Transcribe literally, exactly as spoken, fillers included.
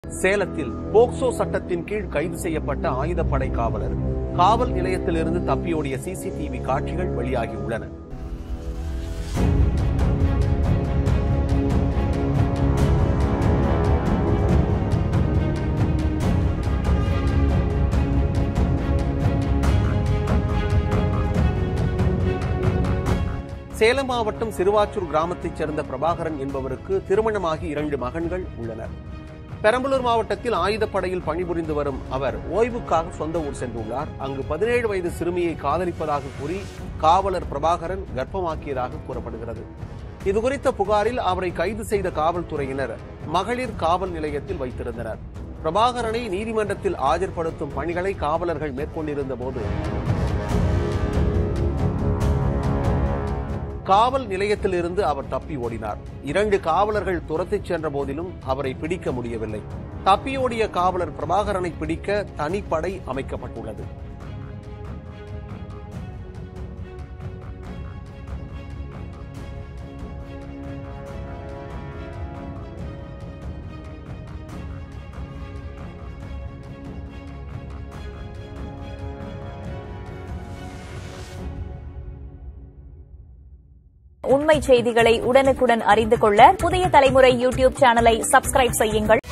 சேலத்தில் போக்சோ சட்டத்தின் கீழ் கைது செய்யப்பட்ட ஆயுதப்படை காவலர் காவல் நிலையத்திலிருந்து தப்பியோடிய சிசிடிவி காட்சிகள் வெளியாகியுள்ளன. சேலம் மாவட்டம் சிறுவாச்சூர் கிராமத்தைச் சேர்ந்த பிரபாகரன் என்பவருக்கு திருமணமாகி இரண்டு மகன்கள் உள்ளனர். பெரம்பலூர் மாவட்டத்தில் ஆயுதப்படையில் பணிபுரிந்து வரும் அவர் ஓய்வுக்காக சொந்த ஊர் சென்றுள்ளார். அங்கு பதினேழு வயது சிறுமியை காதலிப்பதாக கூறி காவலர் பிரபாகரன் கர்ப்பமாக்கியதாக கூறப்படுகிறது. இதுகுறித்த புகாரில் அவரை கைது செய்த காவல்துறையினர் மகளிர் காவல் நிலையத்தில் வைத்திருந்தனர். பிரபாகரனை நீதிமன்றத்தில் ஆஜர்படுத்தும் பணிகளை காவலர்கள் மேற்கொண்டிருந்த போது காவல் நிலையத்திலிருந்து அவர் தப்பி ஓடினார். இரண்டு காவலர்கள் துரத்திச் சென்ற போதிலும் அவரை பிடிக்க முடியவில்லை. தப்பியோடிய காவலர் பிரபாகரனை பிடிக்க தனிப்படை அமைக்கப்பட்டுள்ளது. உண்மை செய்திகளை உடனுக்குடன் அறிந்து கொள்ள புதிய தலைமுறை யூடியூப் சேனலை சப்ஸ்கிரைப் செய்யுங்கள்.